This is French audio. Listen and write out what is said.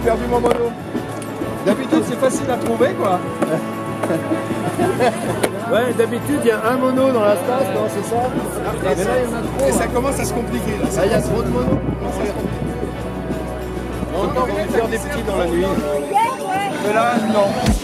perdu mon mono. D'habitude, c'est facile à trouver, quoi. Ouais, d'habitude, il y a un mono dans la station, non, c'est ça? Mais là, il y en a trop. Et ça commence à se compliquer. Là, il y a trop de monos. On va faire des petits dans la nuit. Mais là, non.